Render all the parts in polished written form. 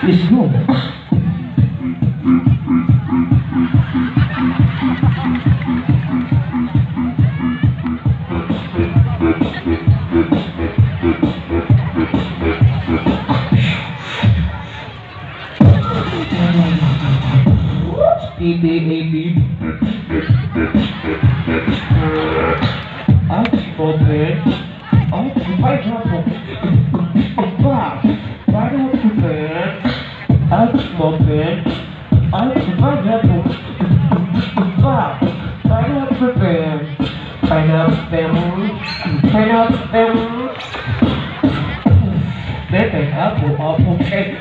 Let's go. Speed, Open. Vai rápido. Vá. Vai rápido. Open. Vai rápido. Vá. Vai rápido. Pineapple. Baby, apple cake.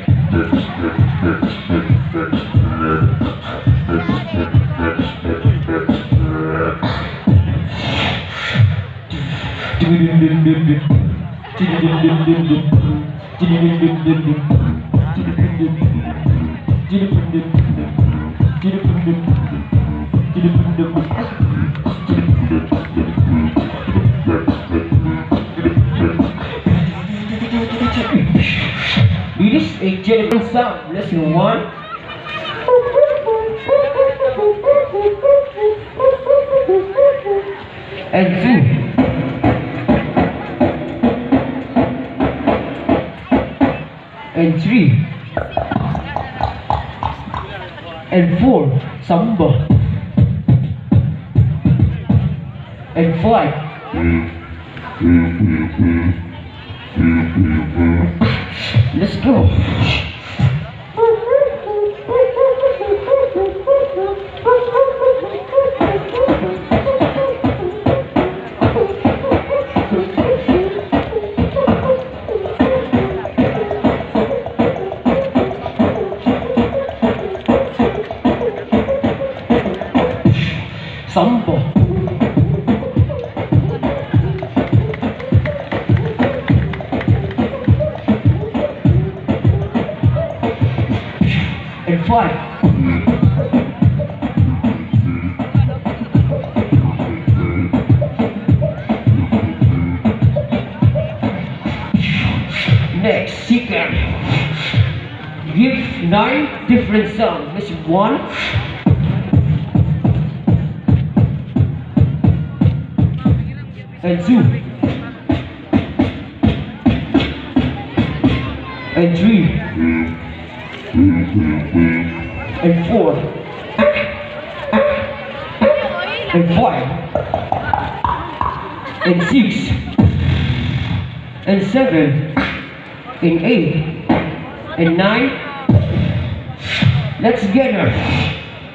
It is a genuine sound. Lesson 1. And 2. And 3. And 4. Samba. And 5. Let's go. Samba. And 5. Next, second. Give 9 different sounds. Mission 1. And 2. And 3. And 4. And 5. And 6. And 7. And 8. And 9. Let's get her.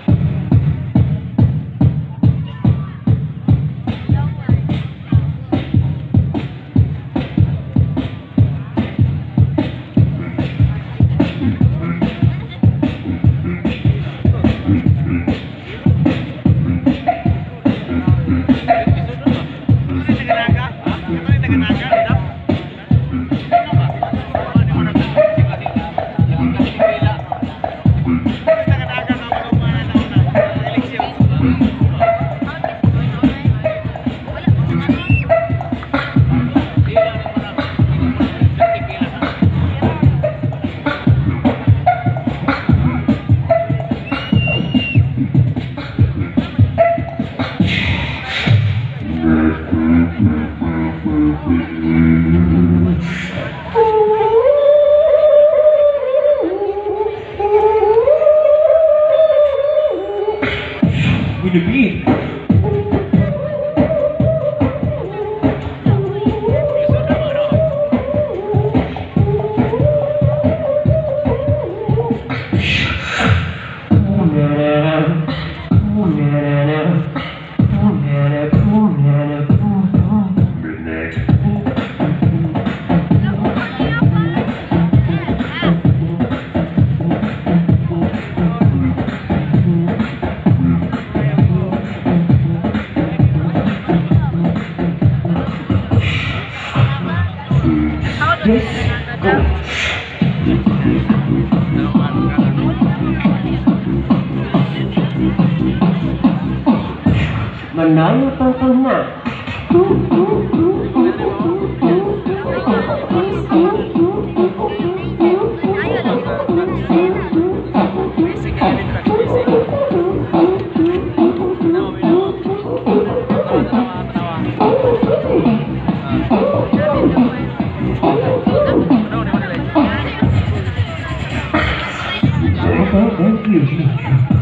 With the beat. Let's go. Manalo na. Thank you.